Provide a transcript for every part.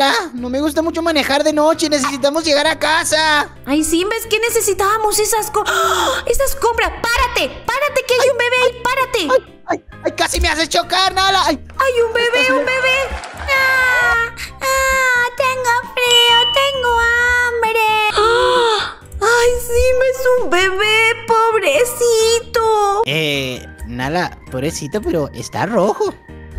Nala. No me gusta mucho manejar de noche. Necesitamos llegar a casa. Ay, Simba, es que necesitábamos esas compras. ¡Párate! ¡Párate, que hay un bebé ahí! ¡Párate! Ay, casi me haces chocar, Nala. ¡Hay un bebé, un bebé! Tengo frío, tengo hambre. ¡Ay, Simba, es un bebé! ¡Pobrecito! Nala, pobrecito, pero está rojo.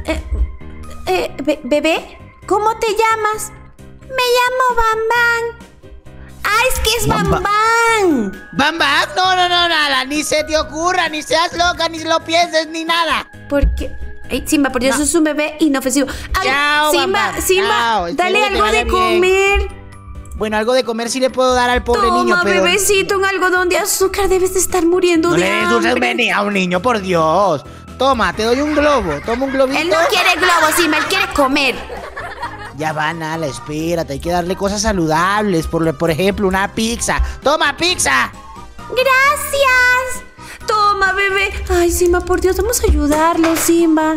¿Bebé? ¿Cómo te llamas? Me llamo Bambán. ¡Ah, es que es Bambán! ¿Bambán? No, Nala. Ni se te ocurra, ni seas loca, ni lo pienses, ni nada. ¿Por qué? Ay, Simba, por Dios, es un bebé inofensivo. Ay, Chao, Simba, Bambán. Simba, Chao, dale espero que te algo de vaya bien. comer. Bueno, algo de comer sí le puedo dar al pobre Toma, niño, pero... bebecito, un algodón de azúcar. Debes de estar muriendo No de le des dulces hambre. a un niño, por Dios. Toma, te doy un globo. Toma un globito. Él no quiere globo, Simba, él quiere comer. Ya va, Nala, espérate. Hay que darle cosas saludables. Por ejemplo, una pizza. ¡Toma, pizza! Gracias. Toma, bebé. Ay, Simba, por Dios, vamos a ayudarlo, Simba.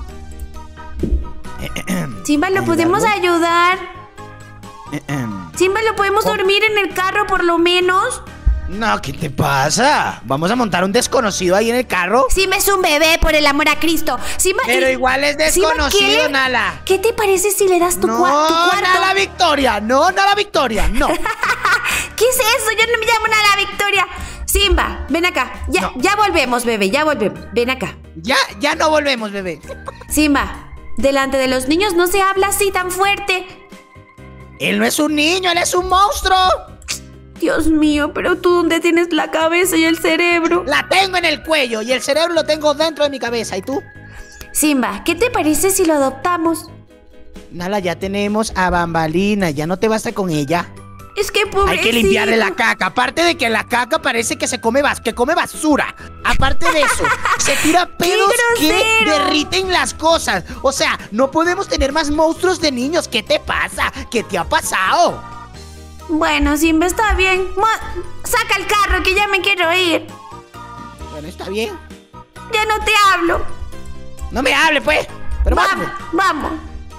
Simba, ¿lo podemos ayudar? Simba, ¿lo podemos dormir en el carro por lo menos? No, ¿qué te pasa? ¿Vamos a montar un desconocido ahí en el carro? Simba es un bebé, por el amor a Cristo. Simba, Pero igual es desconocido, Nala. ¿Qué te parece si le das tu cuarto? Nala Victoria. No, Nala Victoria. No. ¿Qué es eso? Yo no me llamo Nala Victoria. Simba, ven acá. Ya volvemos, bebé, ya volvemos. Ven acá. Ya no volvemos, bebé. Simba, delante de los niños no se habla así tan fuerte. Él no es un niño, él es un monstruo. Dios mío, pero tú ¿dónde tienes la cabeza y el cerebro? La tengo en el cuello y el cerebro lo tengo dentro de mi cabeza. ¿Y tú? Simba, ¿qué te parece si lo adoptamos? Nala, ya tenemos a Bambalina. Ya no te basta con ella. Es que pobrecito. Hay que limpiarle la caca. Aparte de que la caca parece que come basura. Aparte de eso, se tira pedos que derriten las cosas. O sea, no podemos tener más monstruos de niños. ¿Qué te pasa? ¿Qué te ha pasado? Bueno, Simba, está bien. Saca el carro que ya me quiero ir. Bueno, está bien. Ya no te hablo. No me hable, pues. Pero vamos.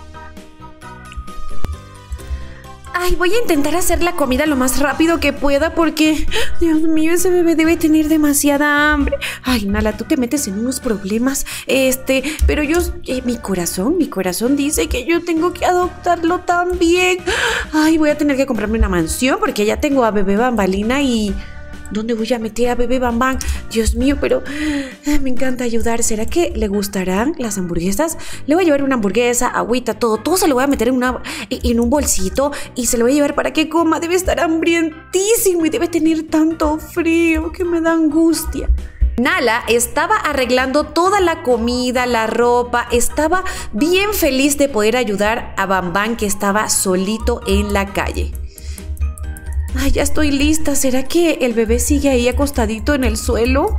Ay, voy a intentar hacer la comida lo más rápido que pueda porque... Dios mío, ese bebé debe tener demasiada hambre. Ay, Nala, tú te metes en unos problemas. Pero yo... mi corazón dice que yo tengo que adoptarlo también. Ay, voy a tener que comprarme una mansión porque ya tengo a bebé Bambalina y... ¿Dónde voy a meter a bebé Bambán? Dios mío, pero me encanta ayudar. ¿Será que le gustarán las hamburguesas? Le voy a llevar una hamburguesa, agüita, todo se lo voy a meter en un bolsito y se lo voy a llevar para que coma. Debe estar hambrientísimo y debe tener tanto frío que me da angustia. Nala estaba arreglando toda la comida, la ropa, estaba bien feliz de poder ayudar a Bambán que estaba solito en la calle. Ay, ya estoy lista. ¿Será que el bebé sigue ahí acostadito en el suelo?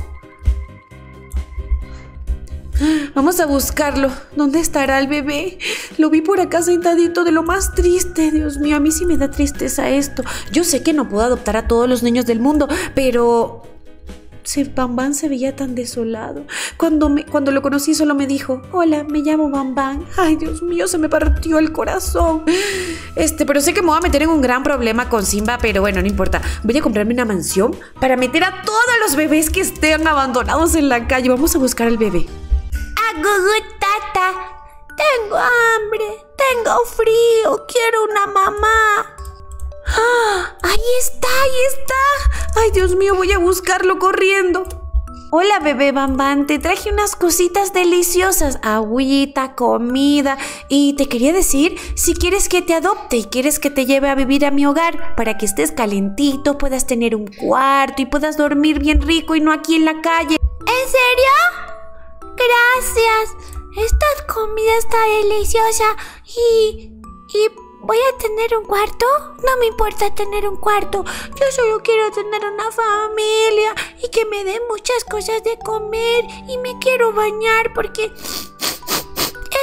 Vamos a buscarlo. ¿Dónde estará el bebé? Lo vi por acá sentadito de lo más triste. Dios mío, a mí sí me da tristeza esto. Yo sé que no puedo adoptar a todos los niños del mundo, pero... Bambán se veía tan desolado. Cuando lo conocí solo me dijo: hola, me llamo Bambán. Ay, Dios mío, se me partió el corazón. Pero sé que me voy a meter en un gran problema con Simba, pero bueno, no importa. Voy a comprarme una mansión para meter a todos los bebés que estén abandonados en la calle. Vamos a buscar al bebé. Tata, tengo hambre, tengo frío, quiero una mamá. ¡Ah! ¡Ahí está! ¡Ay, Dios mío! Voy a buscarlo corriendo. Hola, bebé Bambán. Te traje unas cositas deliciosas. Agüita, comida. Y te quería decir, si quieres que te adopte y quieres que te lleve a vivir a mi hogar para que estés calentito, puedas tener un cuarto y puedas dormir bien rico y no aquí en la calle. ¿En serio? Gracias. Esta comida está deliciosa y ¿voy a tener un cuarto? No me importa tener un cuarto. Yo solo quiero tener una familia y que me den muchas cosas de comer y me quiero bañar porque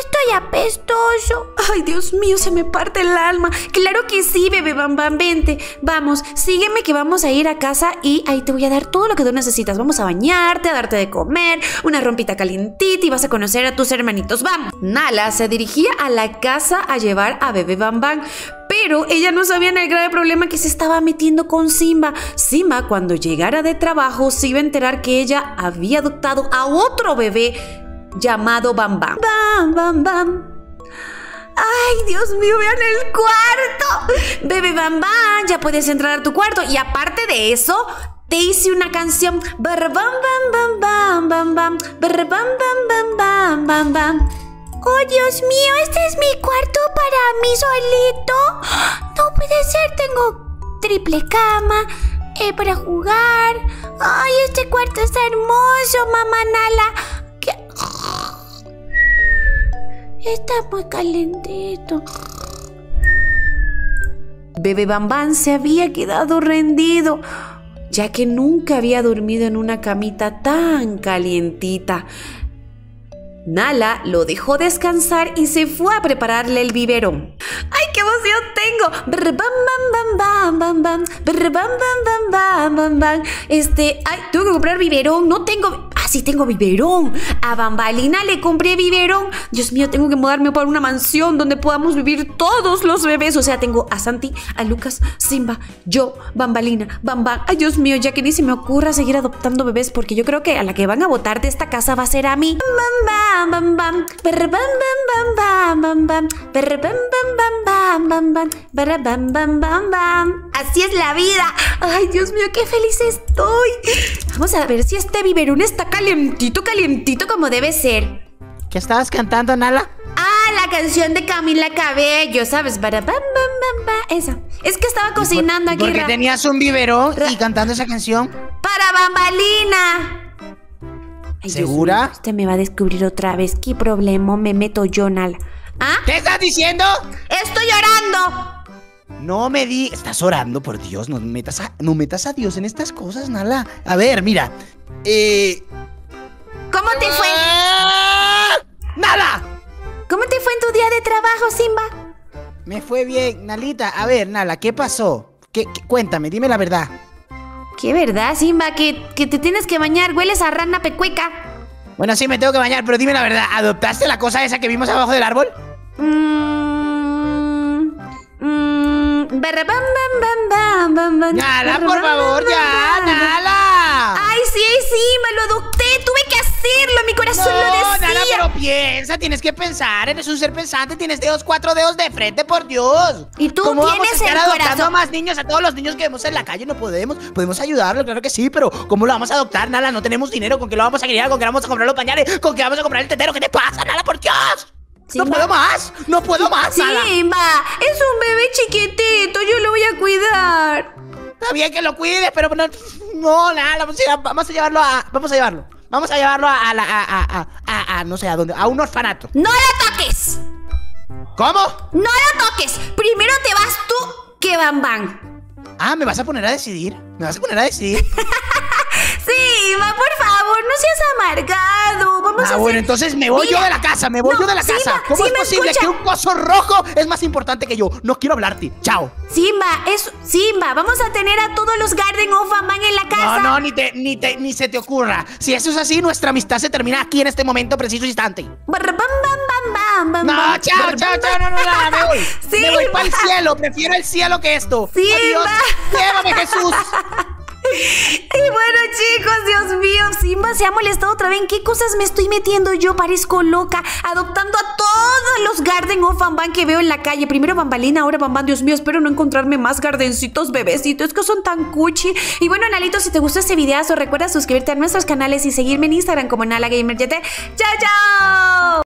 estoy apestoso. Ay, Dios mío, se me parte el alma. Claro que sí, bebé Bam Bam, vente. Vamos, sígueme que vamos a ir a casa y ahí te voy a dar todo lo que tú necesitas. Vamos a bañarte, a darte de comer, una rompita calientita y vas a conocer a tus hermanitos. Vamos. Nala se dirigía a la casa a llevar a bebé Bam Bam, pero ella no sabía en el grave problema que se estaba metiendo con Simba. Simba, cuando llegara de trabajo, se iba a enterar que ella había adoptado a otro bebé llamado Bam Bam. Bam Bam Bam. Ay, Dios mío, vean el cuarto. Bebé Bam Bam, ya puedes entrar a tu cuarto. Y aparte de eso, te hice una canción. Bam bam bam bam bam bam. Bam bam bam bam bam bam. Oh, Dios mío, este es mi cuarto para mí solito. No puede ser, tengo triple cama para jugar. Ay, este cuarto está hermoso, mamá Nala. Está muy calentito. Bebé Bam Bam se había quedado rendido, ya que nunca había dormido en una camita tan calientita. Nala lo dejó descansar y se fue a prepararle el biberón. ¡Ay, qué emoción tengo! Brr, bam, bam, bam, bam, bam. Brr, bam, bam, bam, bam, bam, bam. Ay, tengo que comprar biberón. No tengo... Ah, sí tengo biberón. A Bambalina le compré biberón. Dios mío, tengo que mudarme para una mansión donde podamos vivir todos los bebés. O sea, tengo a Santi, a Lucas, Simba, yo, Bambalina, Bam Bam. Ay, Dios mío, ya que ni se me ocurra seguir adoptando bebés, porque yo creo que a la que van a botar de esta casa va a ser a mí. Bam, bam, bam, bam. Brr, bam, bam, bam, bam, bam. Brr, bam, bam, bam, bam, bam. Brr, bam, bam, bam, bam. Así es la vida. Ay, Dios mío, qué feliz estoy. Vamos a ver si este biberón está calientito, calientito como debe ser. ¿Qué estabas cantando, Nala? Ah, la canción de Camila Cabello, ¿sabes? Bara, bam, bam, bam, bam. Esa. Es que estaba cocinando aquí. ¿Por qué tenías un biberón y cantando esa canción? Para Bambalina. Ay, ¿Segura? Dios mío, usted me va a descubrir otra vez. ¿Qué problema me meto yo, Nala? ¿Ah? ¿Qué estás diciendo? ¡Estoy llorando! No me di... Estás orando, por Dios. No metas a Dios en estas cosas, Nala. A ver, mira. ¿Cómo te fue? ¡Nala! ¿Cómo te fue en tu día de trabajo, Simba? Me fue bien, Nalita. A ver, Nala, ¿qué pasó? Cuéntame, dime la verdad. ¿Qué verdad, Simba? Que te tienes que bañar. Hueles a rana pecueca. Bueno, sí, me tengo que bañar, pero dime la verdad. ¿Adoptaste la cosa esa que vimos abajo del árbol? Barra, bam, bam, bam, bam, bam. Nala, por favor, ya, Nala. Ay, sí, me lo adopté. Tuve que hacerlo. Mi corazón lo decía. Nala, pero piensa, tienes que pensar. Eres un ser pensante, tienes 4 dedos de frente, por Dios. Y tú ¿Cómo vamos a tienes estar el adoptando corazón? a más niños? A todos los niños que vemos en la calle no podemos. Podemos ayudarlo, claro que sí, pero ¿cómo lo vamos a adoptar, Nala? No tenemos dinero. ¿Con qué lo vamos a criar? ¿Con qué vamos a comprar los pañales? ¿Con qué vamos a comprar el tetero? ¿Qué te pasa, Nala, por Dios? Simba. No puedo más, no puedo más, Nala. Simba, es un bebé chiquitito. Yo lo voy a cuidar. Está bien que lo cuides, pero no, Nala, vamos a llevarlo a no sé a dónde, a un orfanato. ¡No lo toques! ¿Cómo? ¡No lo toques! Primero te vas tú que Bam Bam. Ah, ¿me vas a poner a decidir? Simba, por favor, no seas amargado. Vamos a hacer... bueno, entonces me voy yo de la casa, Simba, ¿Cómo es Simba, posible escucha. que un coso rojo es más importante que yo? No quiero hablarte, chao. Simba, vamos a tener a todos los Garden of Bam Bam en la casa. No, ni se te ocurra. Si eso es así, nuestra amistad se termina aquí en este momento, preciso instante. Barra, bam, bam, bam, bam, No, bam. chao, no, me voy. Simba. Me voy para el cielo, prefiero el cielo que esto. Simba. Adiós, llévame, Jesús. Y bueno, chicos, Dios mío, Simba se ha molestado otra vez. ¿En qué cosas me estoy metiendo yo? Parezco loca, adoptando a todos los Garden of Bam Bam que veo en la calle. Primero Bambalina, ahora Bam Bam. Dios mío, espero no encontrarme más gardencitos bebecitos que son tan cuchi. Y bueno, Nalito, si te gustó este videazo, recuerda suscribirte a nuestros canales y seguirme en Instagram como Nala Gamer. ¡Chao, chao!